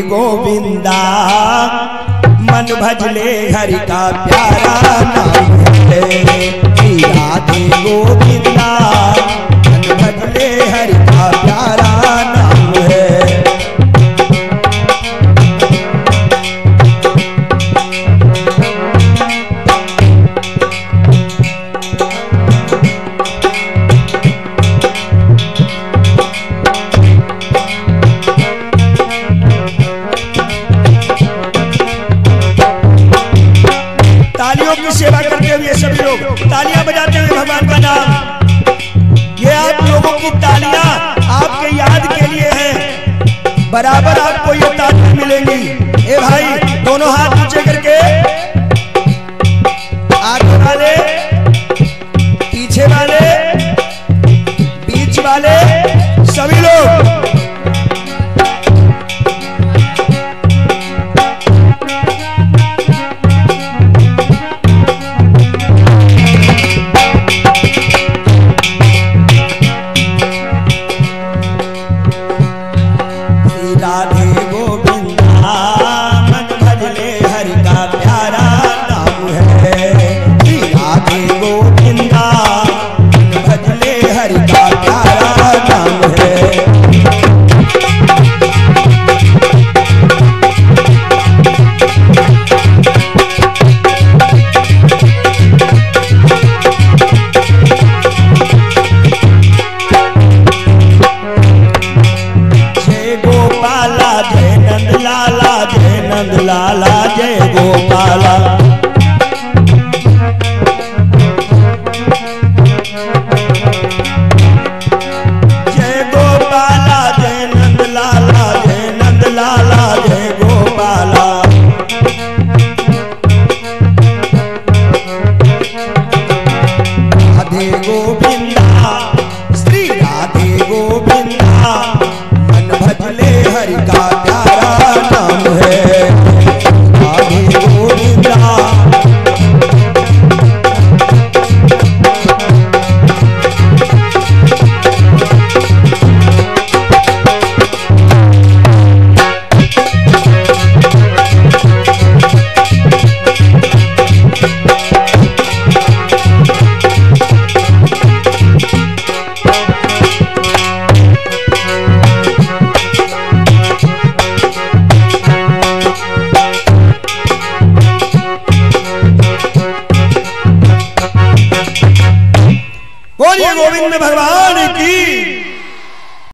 गोविंदा मन भजले हरि का प्यारा नाम है। श्री राधे गोविंदा मन भजले हरि का प्यारा नाम है। तालियों की सेवा करते हुए सभी लोग तालियां बजाते हुए भगवान का नाम। ये आप लोगों की तालियां आपके याद के लिए है, बराबर आपको ये तालियां मिलेंगी। ए भाई दोनों हाथ नीचे करके, आगे वाले, पीछे वाले, बीच वाले, सभी लोग राधे गोविंदा मन भजले हरि का प्यारा नाम है। श्री राधे गोविंदा मन भजले हरि का प्यारा नाम है। जय नंद लाला, जय नंद लाला, जय गोपाला। जय गोपाला, जय नंद लाला, जय नंद लाला, जय गोपाला। राधे गोविंदा, श्री राधे गोविंदा मन भजले हरि का